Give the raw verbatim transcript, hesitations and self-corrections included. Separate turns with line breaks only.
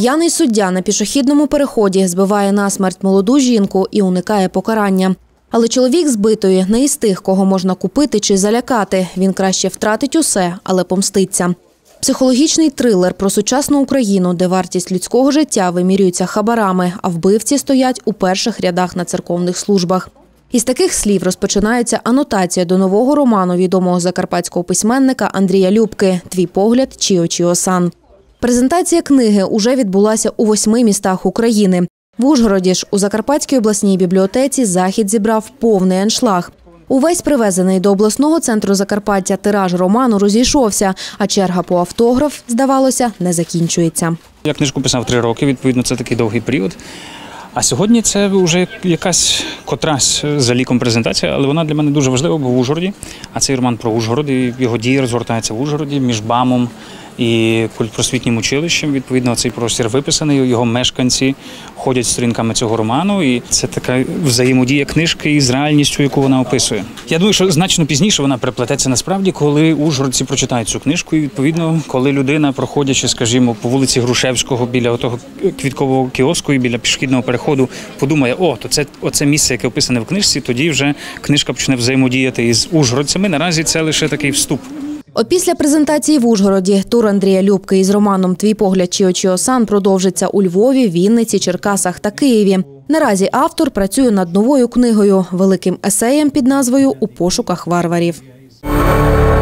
П'яний суддя на пішохідному переході збиває насмерть молоду жінку і уникає покарання. Але чоловік збитої не із тих, кого можна купити чи залякати. Він краще втратить усе, але помститься. Психологічний трилер про сучасну Україну, де вартість людського життя вимірюється хабарами, а вбивці стоять у перших рядах на церковних службах. Із таких слів розпочинається анотація до нового роману відомого закарпатського письменника Андрія Любки «Твій погляд Чіо-Чіо-сан». Презентація книги уже відбулася у восьми містах України. В Ужгороді ж у Закарпатській обласній бібліотеці захід зібрав повний аншлаг. Увесь привезений до обласного центру Закарпаття тираж роману розійшовся, а черга по автограф, здавалося, не закінчується.
Я книжку писав три роки, відповідно, це такий довгий період. А сьогодні це вже якась котрась за ліком презентація, але вона для мене дуже важлива, бо в Ужгороді. А цей роман про Ужгород, і його дії розгортаються в Ужгороді між БАМом і культпросвітнім училищем. Відповідно, цей простір виписаний, його мешканці ходять сторінками цього роману, і це така взаємодія книжки із реальністю, яку вона описує. Я думаю, що значно пізніше вона переплететься насправді, коли ужгородці прочитають цю книжку, і відповідно, коли людина, проходячи, скажімо, по вулиці Грушевського біля того квіткового кіоску і біля пішохідного переходу, подумає, о, то це оце місце, яке описане в книжці, тоді вже книжка почне взаємодіяти із ужгородцями. Наразі це лише такий вступ.
Опісля презентації в Ужгороді тур Андрія Любки із романом «Твій погляд Чіо-Чіо-сан» продовжиться у Львові, Вінниці, Черкасах та Києві. Наразі автор працює над новою книгою – великим есеєм під назвою «У пошуках варварів».